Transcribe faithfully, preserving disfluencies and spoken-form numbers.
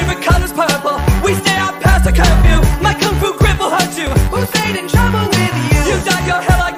favorite color's purple. We stay out past the curfew. My kung fu grip will hurt you. Who stayed in trouble with you? You dyed your hair like